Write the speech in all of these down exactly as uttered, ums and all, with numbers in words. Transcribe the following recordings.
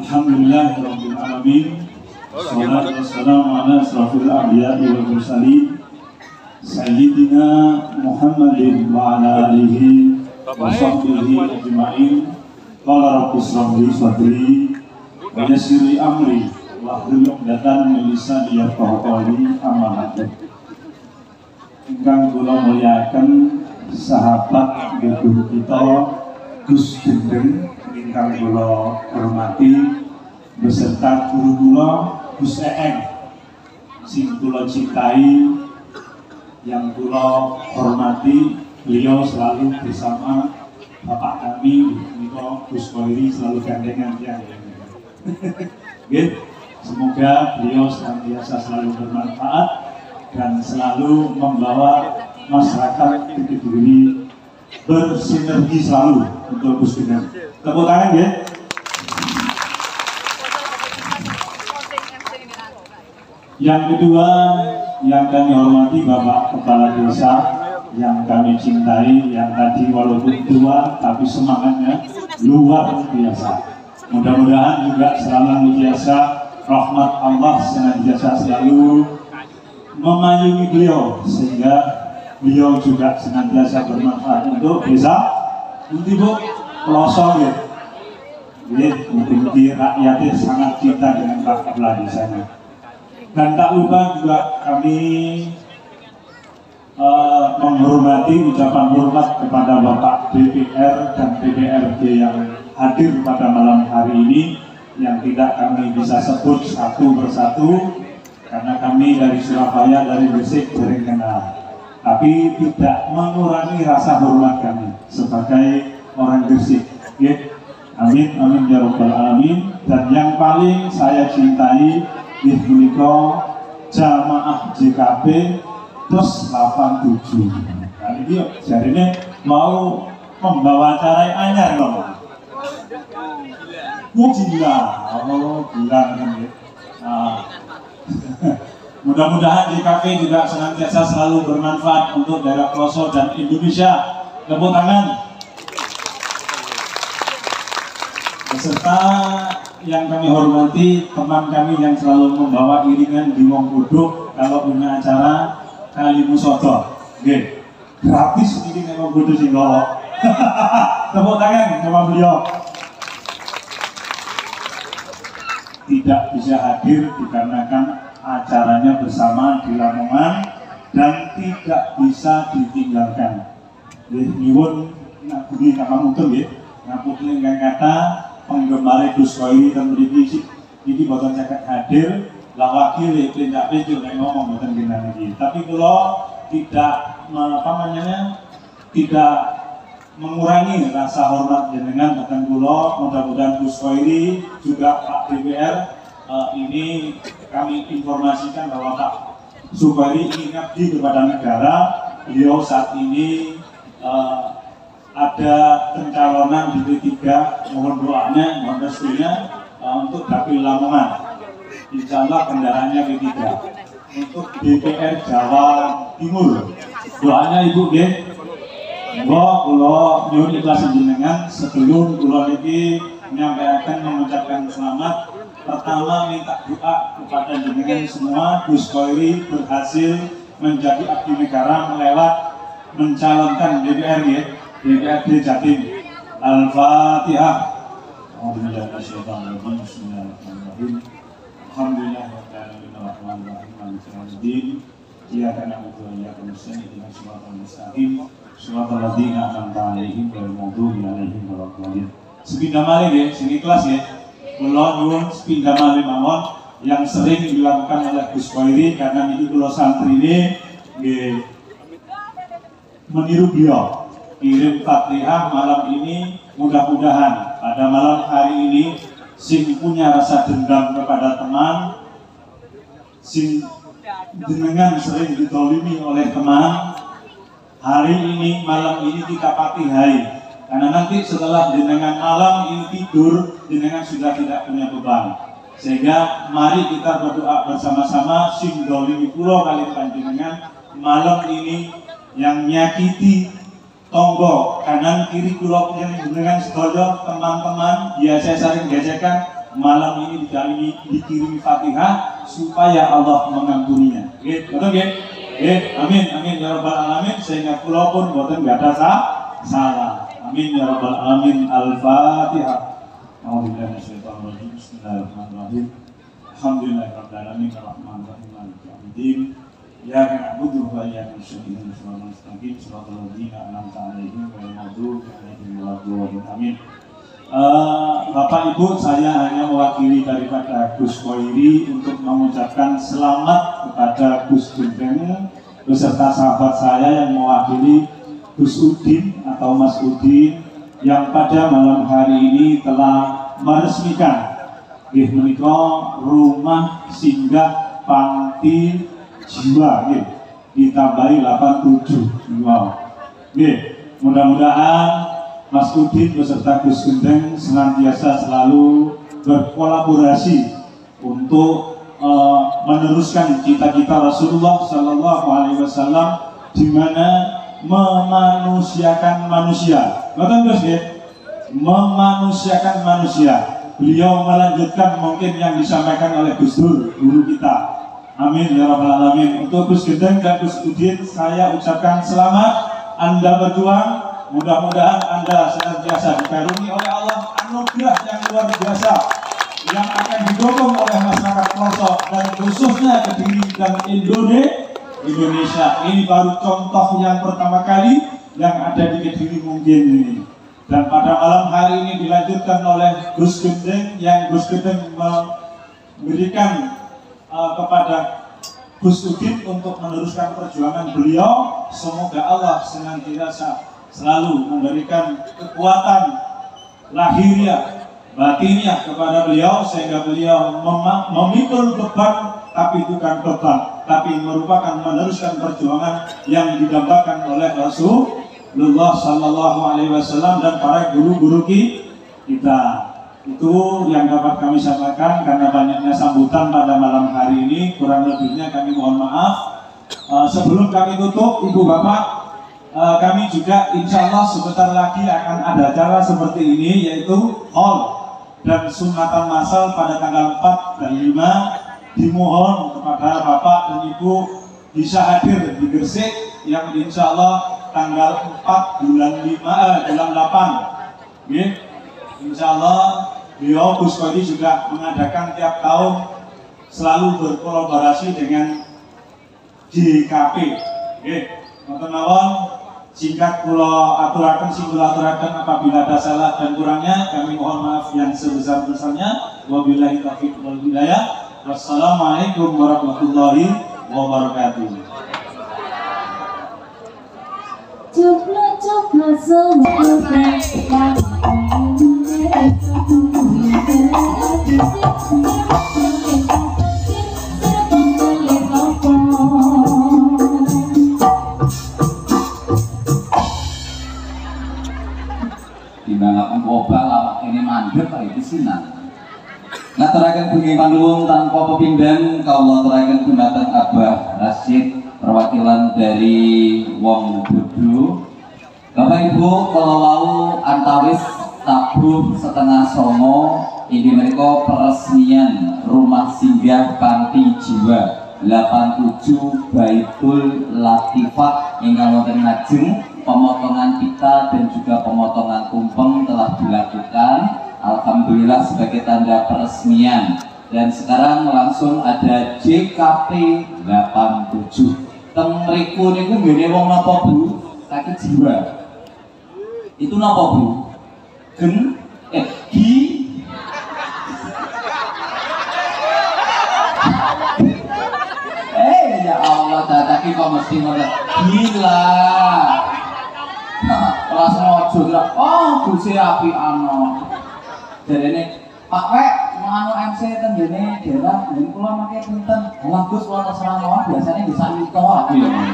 Alhamdulillahirabbil alamin. Wassalatu wassalamu ala asrofil anbiya'i wal mursalin Sayyidina Muhammadin wa ala alihi wa sahbihi ajma'in. Qala rabbi shrah li sadri wa yassir li amri wahlul 'uqdatam min lisani yafqahu qawli. Amma ba'du. Ingkang kula mulyakaken sahabat guru kita Gus Gendeng ingkang kula hormati beserta guru kula Gus Eeng sing kula cintai, yang kula hormati. Beliau selalu bersama bapak kami Niko Gus Khoiri, selalu gandengan tiang. Semoga beliau senantiasa selalu bermanfaat dan selalu membawa masyarakat Kediri bersinergi selalu untuk Gus Gendeng. Tepuk tangan ya. Yang kedua yang kami hormati Bapak Kepala Desa yang kami cintai, yang tadi walaupun tua tapi semangatnya luar biasa. Mudah-mudahan juga selalu biasa rahmat Allah senantiasa selalu memayungi beliau sehingga beliau juga senantiasa bermanfaat untuk desa nanti bu pelosok ya. Jadi mungkin rakyatnya sangat cinta dengan Pak Kepala Desanya. Dan tak lupa juga kami uh, menghormati ucapan hormat kepada Bapak D P R dan D P R D yang hadir pada malam hari ini, yang tidak kami bisa sebut satu persatu karena kami dari Surabaya, dari Gresik sering kenal, tapi tidak mengurangi rasa hormat kami sebagai orang Gresik. Ya. Amin, amin ya rabbal alamin. Dan yang paling saya cintai di menika jamaah J K P plus delapan tujuh. Nah ini jadinya mau membawa acara anyar loh. Gila, oh gila kan ya. Nah, mudah-mudahan J K P juga senantiasa selalu bermanfaat untuk daerah pelosok dan Indonesia. Tepuk tangan. Beserta yang kami hormati teman kami yang selalu membawa iringan di Wong Kuduk kalau punya acara kali musodo. Oke, gratis ini Wong Kuduk sing golok. Tepuk tangan sama beliau. Tidak bisa hadir dikarenakan acaranya bersama di Lamongan dan tidak bisa ditinggalkan. Nyuwun ngabungi kakak muter ya, ngabungi ingkang kata penggemar Gus Khoiri dan mriki iki boten saged hadir, lah wakil tindak pintu nek ngomong boten kena iki. Tapi kula tidak apa namanya tidak mengurangi rasa hormat jenengan datang kula. Mudah-mudahan Gus Khoiri juga Pak D P R uh, ini kami informasikan bahwa Pak Khoiri ingin ngabdi kepada negara. Beliau saat ini uh, ada pencalonan di P tiga, mohon doanya, mohon restunya uh, untuk Dapil Lamongan. Insya Allah kendaraannya P tiga. Untuk D P R Jawa Timur, doanya Ibu G. Mbok kula nyuwun ikhlas jenengan sebelum kula niki menyampaikan mengucapkan selamat. Pertama minta doa kepada jenengan semua, Gus Khoiri berhasil menjadi abdi negara melewat mencalonkan D P R ya. D P R D Jatim. Al-Fatihah. Bismillahirrahmanirrahim. Alhamdulillahirabbil alamin. Iyyaka na'budu wa iyyaka nasta'in. Ihdinas siratal mustaqim. Shiratal ladzina an'amta 'alaihim ghairil maghdubi 'alaihim waladdallin. Sepindah malih nggih, sing ikhlas nggih. Kula nyuwun sepindah malih mawon yang sering dilakukan oleh Gus Khoiri karena niki kula santrine nggih meniru beliau. Kirim Fatihah malam ini, mudah-mudahan pada malam hari ini sing punya rasa dendam kepada teman, sing jenengan sering ditolimi oleh teman, hari ini malam ini kita patihai, karena nanti setelah jenengan malam ini tidur, jenengan sudah tidak punya beban. Sehingga mari kita berdoa bersama-sama, sing dolimi kula kali panjenengan malam ini yang nyakiti tonggo kanan kiri kula dengan sedaya teman-teman biasa sering gesekan malam ini dikirimi, dikirimi Fatihah supaya Allah mengampuninya. Oke, betul nggih? Oke, amin amin ya rabbal alamin, sehingga kula pun mboten gadah salah. Amin ya rabbal alamin. Al-Fatihah. A'udzubillahi minasyaitonir rajim. Bismillahirrahmanirrahim. Alhamdulillahirabbil alamin arrahmanirrahim maliki yaumiddin. Iyyaka na'budu wa iyyaka nasta'in ihdinas mustaqim shiratal ladzina an'amta 'alaihim ghairil maghdubi 'alaihim waladdallin. Amin. Uh, Bapak Ibu, saya hanya mewakili daripada Gus Koiri untuk mengucapkan selamat kepada Gus Gendeng beserta sahabat saya yang mewakili Gus Udin atau Mas Udin yang pada malam hari ini telah meresmikan nggih menika rumah singgah panti jiwa nggih ditambahi delapan puluh tujuh. Wow. Nggih, mudah-mudahan Mas Udin beserta Gus Gendeng senantiasa selalu berkolaborasi untuk uh, meneruskan cita-cita Rasulullah Shallallahu Alaihi Wasallam di mana memanusiakan manusia. Betul Gus ya? Memanusiakan manusia. Beliau melanjutkan mungkin yang disampaikan oleh Gus Dur, guru kita. Amin ya rabbal alamin. Untuk Gus Gendeng dan Gus Udin saya ucapkan selamat. Anda berjuang. Mudah-mudahan Anda senantiasa dikaruniai oleh Allah anugerah yang luar biasa yang akan didukung oleh masyarakat pelosok dan khususnya Kediri dan Indonesia. Ini baru contoh yang pertama kali yang ada di Kediri mungkin ini. Dan pada malam hari ini dilanjutkan oleh Gus Gendeng yang Gus Gendeng memberikan uh, kepada Gus Udin untuk meneruskan perjuangan beliau. Semoga Allah senantiasa selalu memberikan kekuatan lahiriah, batiniah kepada beliau sehingga beliau mem memikul beban, tapi bukan beban, tapi merupakan meneruskan perjuangan yang didambakan oleh Rasulullah Sallallahu Alaihi Wasallam dan para guru-guru kita. Itu yang dapat kami sampaikan karena banyaknya sambutan pada malam hari ini, kurang lebihnya kami mohon maaf. Uh, sebelum kami tutup, Ibu Bapak, Uh, kami juga insya Allah sebentar lagi akan ada acara seperti ini, yaitu haul dan sunatan massal pada tanggal empat dan lima. Dimohon kepada Bapak dan Ibu bisa hadir di Gresik yang insya Allah tanggal empat bulan lima, eh, bulan delapan. Okay. Insya Allah beliau Gus Koiri juga mengadakan tiap tahun selalu berkolaborasi dengan J K P. Okay. Nonton singkat kula aturaken sing kula aturaken apabila ada salah dan kurangnya kami mohon maaf yang sebesar-besarnya. Wabillahi taufiq wal hidayah. Wassalamualaikum warahmatullahi wabarakatuh. Coklat-coklat timbang obal awak ini mandek kaya pisinan. Ngaturaken bengi panuwun tanpa pepindhan kawula aturaken dumateng Abah Rasyid perwakilan dari wong Bodo. Bapak Ibu, kalau wau antawis tabuh setengah songo inggih menika peresmian rumah singgah panti jiwa delapan puluh tujuh Baitul Latifah ingkang wonten ngajeng. Pemotongan pita dan juga pemotongan tumpeng telah dilakukan, alhamdulillah sebagai tanda peresmian. Dan sekarang langsung ada J K P delapan puluh tujuh. Teng mriku niku nggene wong napa Bu? Sakit jiwa. Itu napa Bu? Gen eh gi Eh ya Allah, dadaki kok mesti ngono. Gila. Rasa ojo kira, oh gusi api ano. Jadi ini Pak Wek nganu M C ten gini daerah ini pulau makai pinten. Lah Gus pulau terserah mawon biasanya bisa itu aja.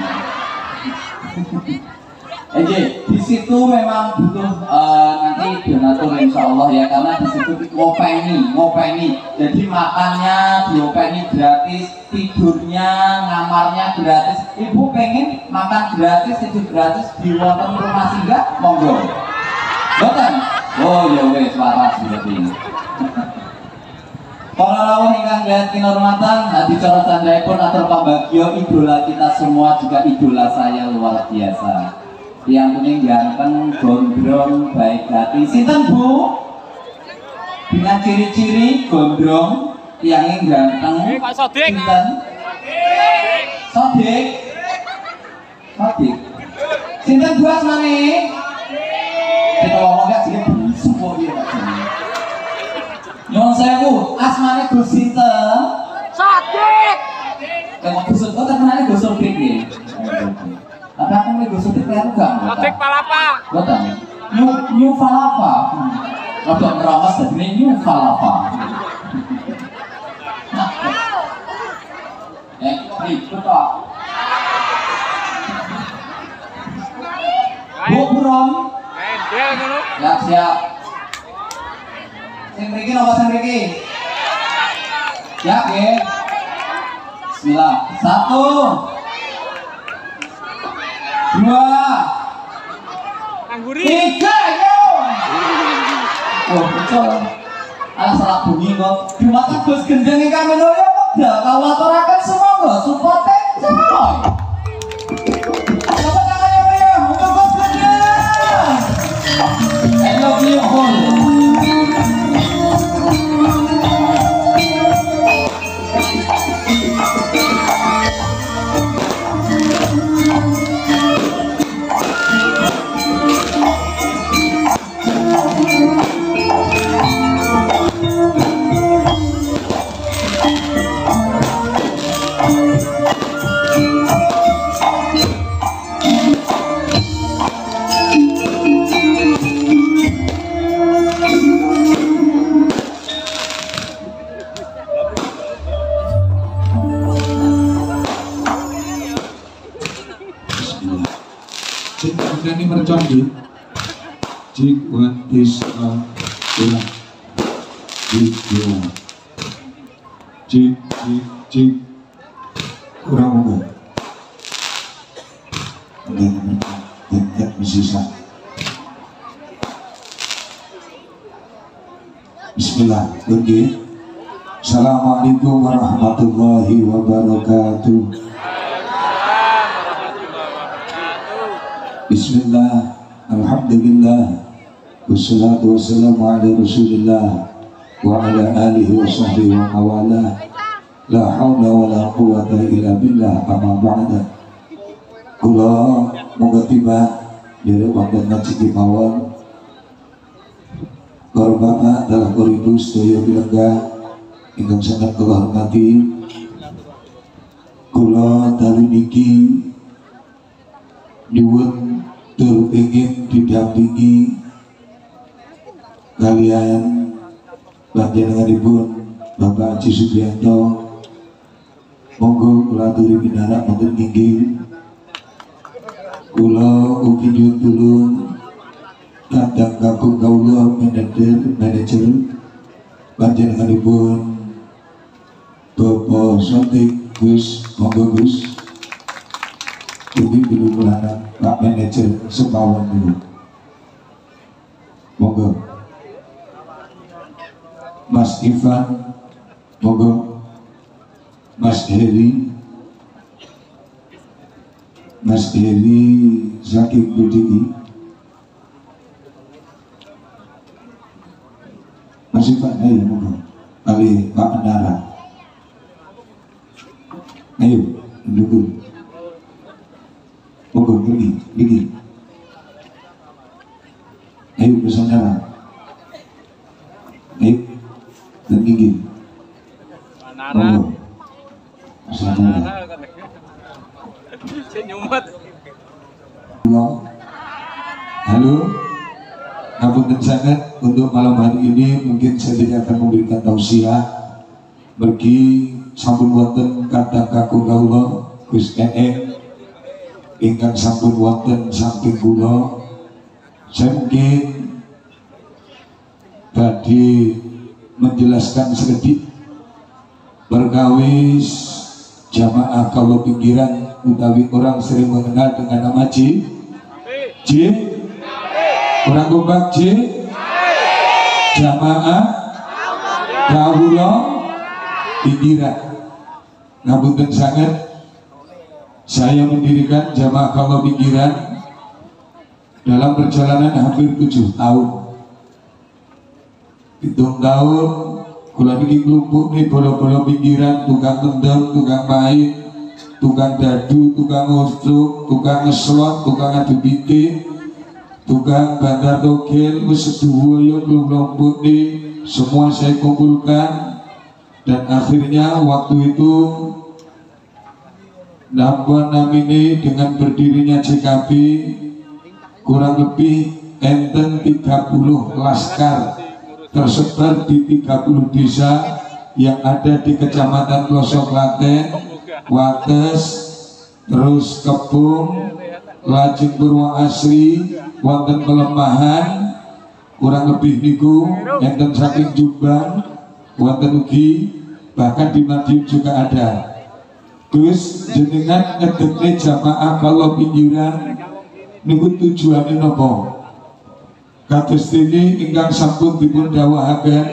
Oke, di situ memang butuh uh, nanti donatur insya Allah ya, karena di situ ngopeni, ngopeni. Jadi makannya diopeni gratis, tidurnya, ngamarnya gratis. Ibu pengen makan gratis, tidur gratis di wonten rumah singgah, monggo. Betul? Oh ya wes waras berarti. Para rawuh ingkang lihat kinurmatan, adicara candhaipun atur pambagyo idola kita semua, juga idola saya luar biasa. Yang kuning ganteng, gondrong, baik hati. Sinten Bu? Dengan ciri-ciri gondrong, yang ganteng. Sinten? Sodik. Sodik. Sinten Bu asmane? Kita ngomong gak jadi busuk kok dia gak jadi. Nyuwun sewu, asmane Gus sinten? Sodik. Kamu Gus Sodik, oh terkenalnya Gus Sodik nggih. Tapi aku nih Gus Sodik kaya enggak. Sodik Palapa. Boten. New New Falapa. Rodok ngerongos dadine New Falapa. Eh, ribet kok. Bu Buron. Endel ngono. Siap siap. Sing mriki napa sing mriki? Siap nggih. Bismillah. Satu. Dua. Angguri. Tiga, yo. Oh, betul. Alah salah bunyi kok. Dumateng Gus Gendeng ingkang menawa wekdal kawula aturaken semonggo support enjoy. Tepuk tangan meriah untuk Gus Gendeng. I love you all. Ini mercon di jik watis kurang jik dua jik jik jik kurang umum dan mercon dan bersisa. Bismillah. Oke. Assalamualaikum warahmatullahi wabarakatuh. Bismillah, alhamdulillah, wassalatu wassalamu ala rasulillah wa ala alihi wa sahbihi wa mawala. La hawla wa la quwata illa billah, amma ba'da. Kula moga tiba dari wonten ngaji kemawon para bapak dalam kuribu sedaya bilangga ingkang sangat kula hormati. Kula dalu niki nyuwun tur ingin didampingi kalian panjenenganipun Bapak Haji Sugiyanto. Monggo kula aturi pinarak wonten inggih. Kula ugi nyuwun tulung kadang kakung kawula manajer manajer panjenenganipun Bapak Sodik Gus. Monggo Gus. Ugi dulu pelanan Pak Manajer sepawon dulu. Monggo. Mas Ivan, monggo. Mas Heri, Mas Heri Zaki Budigi, Mas Ivan, ayo monggo. Kali Pak Andara, ayo dulu. Monggo pergi, pergi. Ayo bersama. Ayo dan pergi. Monggo. Bersama. Halo. Ngapunten sangat untuk malam hari ini mungkin saya tidak akan memberikan tausiah. Bagi sampun wonten kata kakung kawula Gus Ene ingkang sampun wonten samping kula. Saya mungkin tadi menjelaskan sedikit berkawis jamaah kalau pinggiran utawi orang sering mengenal dengan nama J J orang gombak J jamaah kawula pinggiran. Ngapunten sangat, saya mendirikan jamaah kalau pinggiran dalam perjalanan hampir tujuh tahun. Hitung tahun, kula niki kelompok nih bolo-bolo pinggiran, tukang tendang, tukang main, tukang dadu, tukang ngosok, tukang ngeslot, tukang adu bitik, tukang bandar togel, wis sedoyo kelompok nih, semua saya kumpulkan. Dan akhirnya waktu itu Napa namine dengan berdirinya J K B kurang lebih enten tiga puluh laskar tersebar di tiga puluh desa yang ada di Kecamatan Pelosok Klaten, Wates, terus Kepung, Lajeng Purwo Asri, wonten Pelemahan, kurang lebih niku enten saking Jombang, wonten ugi bahkan di Madiun juga ada. Terus jenengan ngedekne jamaah kalau pinggiran niku tujuane napa? Kados dene ingkang sampun dipun dawuhaken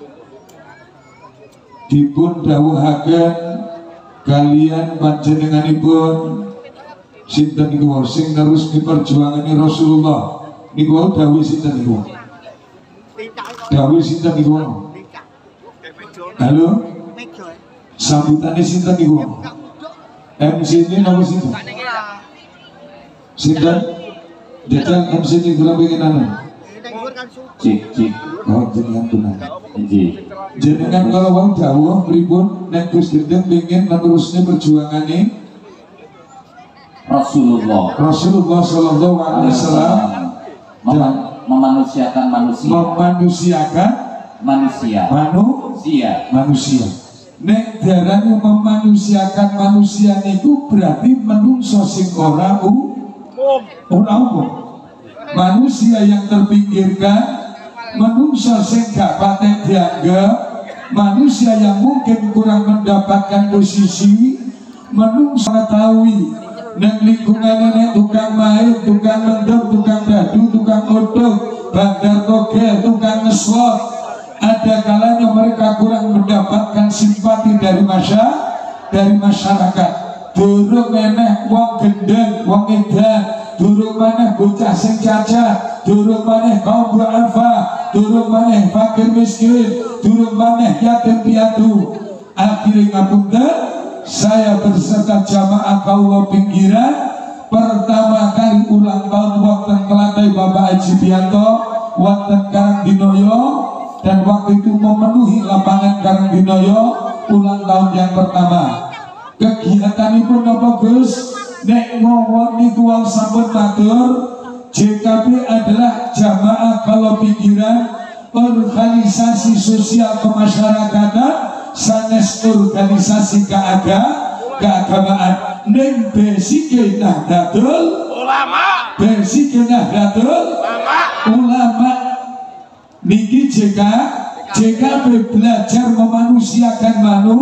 dipun dawuhaken kalian panjenenganipun sinten niku sing nerusne perjuangane Rasulullah niku wau dawuh sinten niku? Dawuh sinten niku? Halo? Sambutannya sinten niku? M C ini nama sinten? Sinten? Jajal M C ini kula pengen anu. Cik, cik. Oh, jenengan tunang. Nggih. Jenengan kalau wau dawuh pripun nek Gus Gendeng pengen menerusne perjuangane Rasulullah. Rasulullah sallallahu alaihi wasallam Mem- memanusiakan manusia. memanusiakan Manusia. manusia Manusia. manusia. Nek darane memanusiakan manusia niku berarti menungso sing ora ora umum. Manusia yang terpinggirkan, menungso sing gak patek dianggap, manusia yang mungkin kurang mendapatkan posisi, menungso mengetahui nek lingkungannya nek tukang main, tukang mendem, tukang dadu, tukang otot, bandar togel, tukang ngeslot, ada kalanya mereka kurang mendapatkan simpati dari masyarakat, dari masyarakat. Durung meneh wong gendeng, wong edan, durung maneh bocah sing cacat, durung maneh kaum du'afa, durung maneh fakir miskin, durung maneh yatim piatu. Akhirnya ngapunten, saya berserta jamaah kaula pinggiran pertama kali ulang tahun wonten Klaten Bapak Haji Bianto wonten Karangdinoyo, dan waktu itu memenuhi lapangan Karangdinoyo ulang tahun yang pertama. Kegiatan itu napa Gus? Nek ngomong niku wong sampun matur, J K B adalah jamaah kalau pinggiran organisasi sosial kemasyarakatan sanes organisasi keagama keagamaan. Ning basike Nahdlatul Ulama, basike Nahdlatul Ulama niki J K B belajar memanusiakan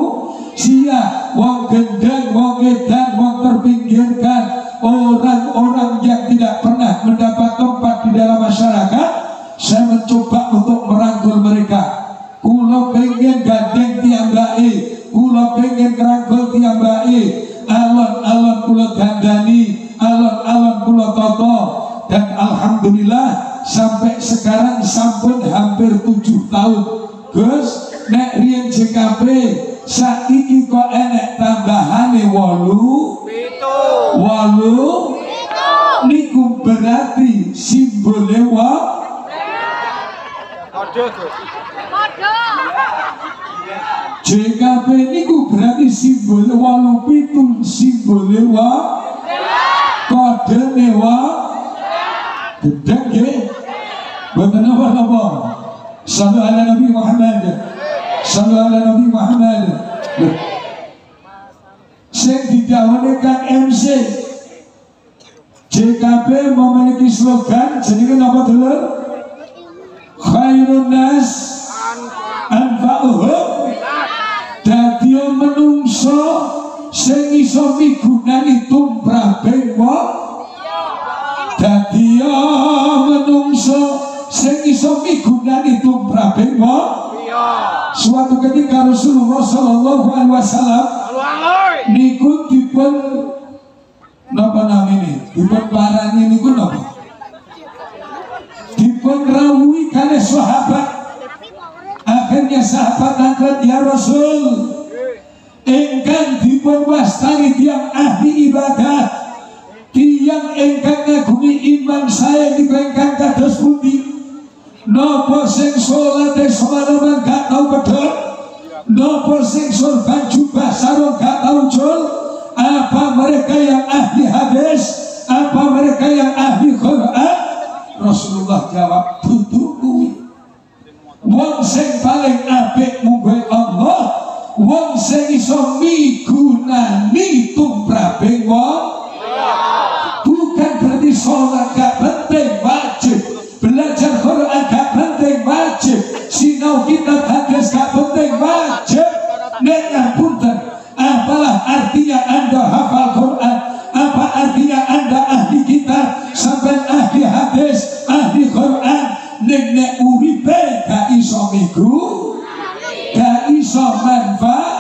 manusia, wong gendeng, wong edan, wong terpinggirkan, orang-orang yang tidak pernah mendapat tempat di dalam masyarakat. Saya mencoba untuk merangkul mereka. Kulo pengen gandeng tiambake, kulo pengen ngerangkul tiambake, alon-alon kulo dandani, alon-alon kulo toto, dan alhamdulillah sampai sekarang sampun hampir tujuh tahun. Gus, nek riyen J K B saiki kok enek tambahane wolu wolu niku berarti simbole wa J K B niku berarti simbole wolu pitu, simbole wa kodene wa gedeng nggih boten apa-apa. Sallu ala Nabi Muhammad, sallu ala Nabi Muhammad. Sing didhawuhi Kang M C, J K B memiliki slogan jenenge napa dulur? Khairun nas anfa'uhum. Dadi menungso sing iso migunani tumrap wong. Dadi menungso sing iso migunani tumrap wong. Suatu ketika Rasulullah Shallallahu Alaihi Wasallam niku dipun napa namanya, dipun parani niku napa, dipun rawuhi kalih sahabat. Akhirnya sahabat angkat, ya Rasul, engkang dipun wastani tiang ahli ibadah, tiang engkang ngagumi iman saya di engkang kados pundi? Nopo sing salate semalaman gak tau pedhot, nopo sing sorban jubah sarung gak tau jol? Apa mereka yang ahli hadis? Apa mereka yang ahli Quran? Rasulullah jawab, dudu kuwi. Wong sing paling apik mungguhe Allah, wong sing iso migunani tumraping wong. Bukan berarti sholat gak penting, wajib. Belajar Quran gak penting, wajib. Sinau kitab hadis gak penting, wajib. Nek ngapunten, apalah artinya Anda hafal Quran? Apa artinya Anda ahli kitab sampai ahli hadis, ahli Quran? Nek nek uripe gak iso minggu, gak iso manfaat.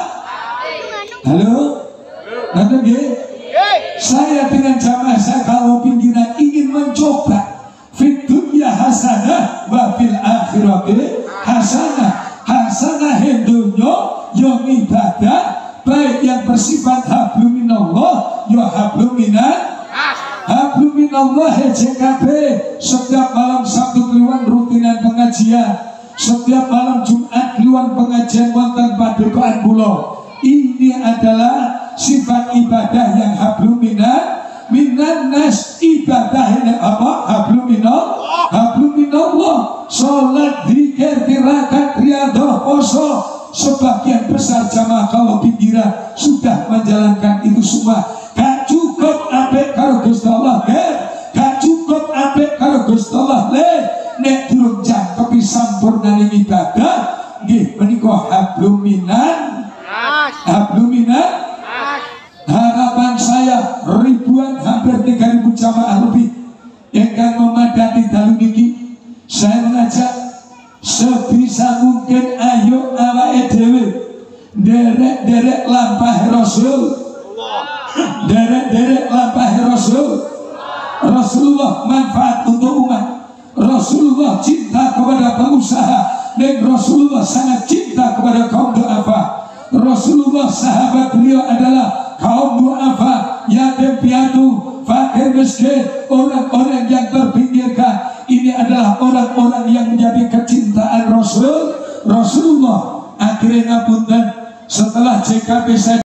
Halo? Nanti nggih? Saya dengan jamaah saya kalau pimpinan ingin mencoba fit dunya hasanah wa fil akhirati hasanah. Hasanah dunya yang ibadah baik yang bersifat hablum minallah ya hablum minan hablum minallah H K B. Setiap malam Sabtu keluar rutinan pengajian, setiap malam Jumat keluar pengajian wonten padepokan kula. Ini adalah sifat ibadah yang hablum minan minan nas. Ibadah ini apa? Hablum minallah, hablum minallah. Salat, zikir, tirakat, riyadhah, poso. Sebagian besar jamaah kalau pikiran sudah menjalankan itu semua. Gak cukup apik karo Gusti Allah, gak cukup apik karo Gusti Allah. Nek durung jangkepi sampurnane ibadah nggih menika hablum minan hablum minan. Harapan saya ribuan, hampir tiga ribu jamaah lebih yang akan memadati dalu niki. Saya mengajak sebisa mungkin ayo awake dhewe derek-derek lampah Rasul, derek-derek lampah Rasul. Rasulullah manfaat untuk umat, Rasulullah cinta kepada pengusaha, dan Rasulullah sangat cinta kepada kaum du'afa. Rasulullah sahabat beliau adalah kaum du'afa, yatim piatu, fakir miskin, orang-orang yang terpinggirkan. Ini adalah orang-orang yang menjadi kecintaan Rasul Rasulullah. Akhirnya ngapunten, setelah J K P saya